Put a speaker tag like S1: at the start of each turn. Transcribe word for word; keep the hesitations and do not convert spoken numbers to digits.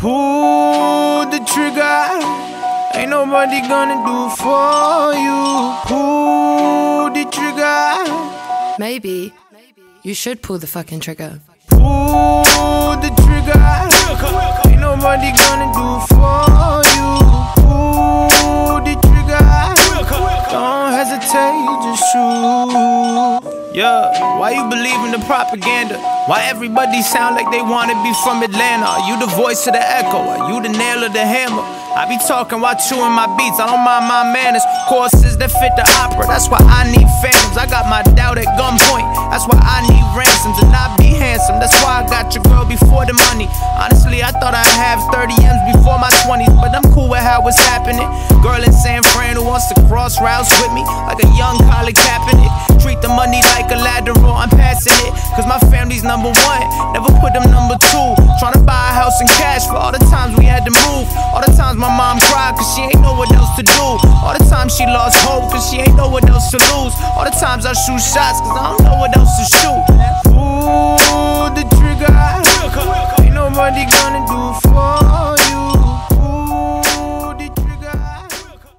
S1: Pull the trigger. Ain't nobody gonna do for you. Pull the trigger.
S2: Maybe you should pull the fucking trigger.
S1: Pull the trigger. Ain't nobody gonna do for you. Pull the trigger. Don't hesitate, just shoot. Yeah, why you believe in the propaganda? Why everybody sound like they wanna be from Atlanta? Are you the voice of the echo? Are you the nail of the hammer? I be talking while chewing my beats, I don't mind my manners. Courses that fit the opera, that's why I need phantoms. I got my doubt at gunpoint, that's why I need ransoms. And I be handsome, that's why I got your girl before the money. Honestly, I thought I'd have thirty M's before my twenties, but I'm cool with how it's happening. Girl in San Fran who wants to cross routes with me, like a young Colin Kaepernick. Treat the money like a lateral, I'm passing it, cause my family's number one, never put them number two. Tryna buy a house in cash for all the times we had to move. All the times my mom cried cause she ain't know what else to do. All the times she lost hope cause she ain't know what else to lose. All the times I shoot shots cause I don't know what else to shoot. Ooh.